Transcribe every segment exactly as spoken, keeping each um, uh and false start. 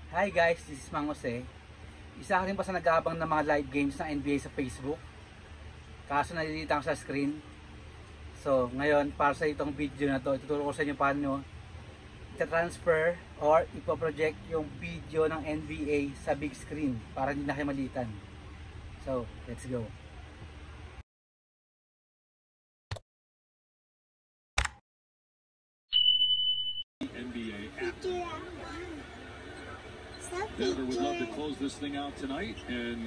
Hi guys, this is Mang Jose. Isa ka rin ba sa nag-aabang ng mga live games ng N B A sa Facebook? Kaso nalilita ko sa screen. So, ngayon, para sa itong video na to, ituturo ko sa inyo paano i-transfer or ipoproject yung video ng N B A sa big screen para hindi na kayo malitan. So, let's go. N B A app. Denver would love to close this thing out tonight and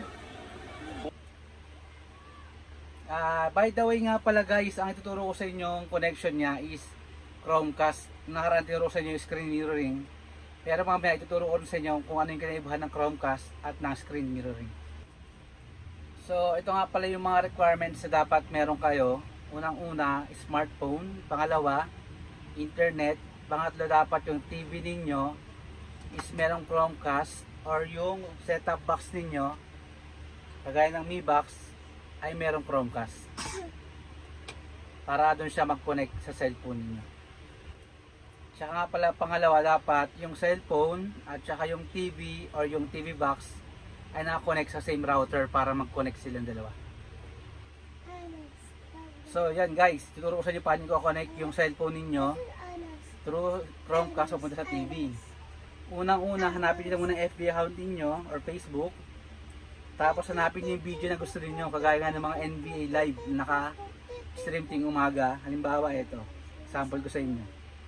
Uh, by the way nga pala guys, ang ituturo ko sa inyong connection niya is Chromecast. Nakaraan tinuro ko sa inyo yung screen mirroring. Pero mamaya ituturo ko sa inyo kung ano yung kinaibahan ng Chromecast at ng screen mirroring. So ito nga pala yung mga requirements na dapat meron kayo. Unang-una, smartphone. Pangalawa, internet. Pangatlo, dapat yung T V ninyo is merong Chromecast or yung setup box ninyo kagaya ng Mi Box ay merong Chromecast para doon siya mag-connect sa cellphone niyo. Tsaka nga pala pangalawa, dapat yung cellphone at saka yung T V or yung T V box ay naka-connect sa same router para mag-connect silang dalawa. So yan guys, tuturo ko sa inyo paano i-connect yung cellphone ninyo through Chromecast papunta sa T V. Unang-una, hanapin nyo muna F B account ninyo or Facebook. Tapos hanapin nyo yung video na gusto niyo, kagaya nga ng mga N B A live na naka-stream ting umaga. Halimbawa ito, sample ko sa inyo.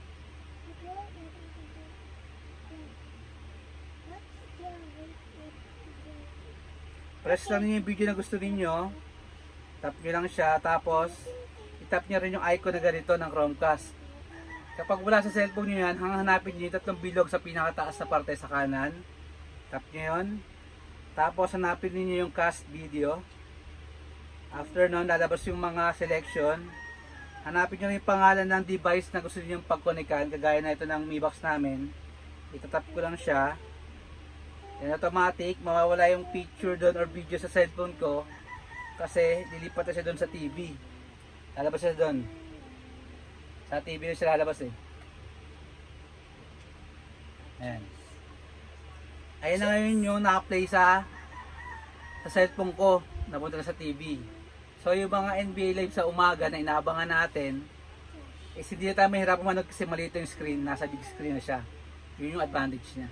Press lang niyo yung video na gusto niyo. Tap nyo lang siya, tapos itap nyo rin yung icon na ganito ng Chromecast. Kapag wala sa cellphone nyo yan, hanapin nyo yung tatlong bilog sa pinakataas na parte sa kanan. Tap nyo yun. Tapos hanapin niyo yung cast video. After nun, lalabas yung mga selection. Hanapin niyo yung pangalan ng device na gusto niyo pag-connectan. Kagaya na ito ng Mi Box namin. Itatap ko lang siya. Then automatic, mawawala yung picture doon or video sa cellphone ko. Kasi lilipat na siya doon sa T V. Lalabas siya doon. Sa T V na siya lalabas eh. Ayan. Ayan na ngayon yung naka-play sa sa cellphone ko, napunta na sa T V. So yung mga N B A live sa umaga na inaabangan natin, eh hindi na tayo mahirap manood kasi maliit yung screen, nasa big screen na siya. Yun yung advantage niya.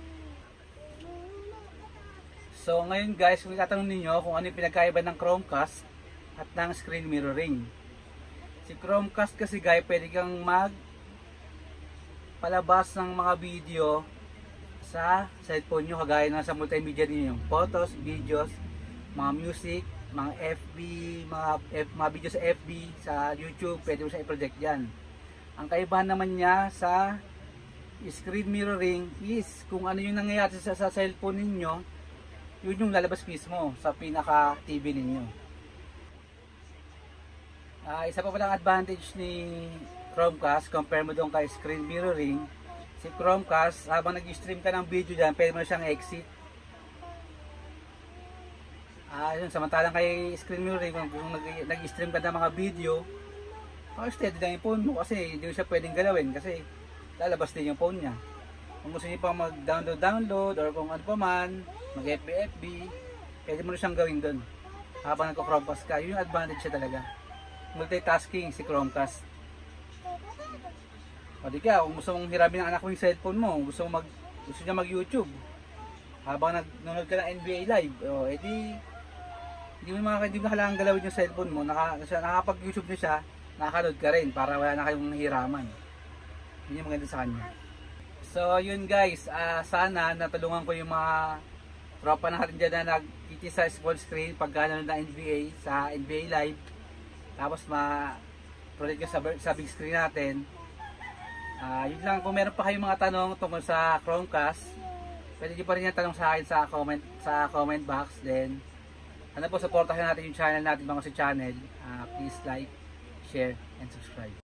So ngayon guys, kung itatanong ninyo kung ano yung pinagkaiba ng Chromecast at ng screen mirroring. Si Chromecast kasi guys, pwede kang mag palabas ng mga video sa cellphone nyo, kagaya na sa multimedia niyo, yung photos, videos, mga music, mga F B, mga, F, mga video sa F B, sa YouTube, pwede mo siya i-project dyan. Ang kaibahan naman niya sa screen mirroring is kung ano yung nangyayari sa, sa cellphone ninyo, yun yung lalabas mismo sa pinaka T V ninyo. Uh, isa pa palang advantage ni Chromecast compare mo doon kay screen mirroring, si Chromecast, habang nag-stream ka ng video dyan, pwede mo siyang exit. Ah, yun, samantalang kay screen mirroring, kung, kung nag-stream ka ng mga video, oh, steady lang yung phone mo kasi hindi mo siya pwedeng galawin kasi lalabas din yung phone niya. Kung gusto niyo pang mag-download-download or kung ano pa man, mag-F B F B, pwede mo na siyang gawin doon habang nagko-Chromecast ka. Yun yung advantage siya talaga. Multitasking si Chromecast. O di ka, kung gusto mong hiramin ang anak mo yung cellphone mo, gusto mong mag, gusto niya mag-YouTube habang nanonood ka ng N B A live, o edi hindi mo mga hindi mo kailangan galawin yung cellphone mo, naka, nakapag-YouTube na siya, nakaka-load ka rin para wala na kayong hiraman. Yun yung maganda sa kanya. So yun guys, uh, sana natulungan ko yung mga tropa natin dyan na nag-T T sa small screen pag gano'n na N B A sa N B A live, tapos ma-project ka sa, sa big screen natin. Uh, yun lang, kung meron pa kayong mga tanong tungkol sa Chromecast, pwede nyo pa rin yung tanong sa akin sa comment, sa comment box. Then, ano po, supportahan natin yung channel natin, mga sa channel. Uh, please like, share, and subscribe.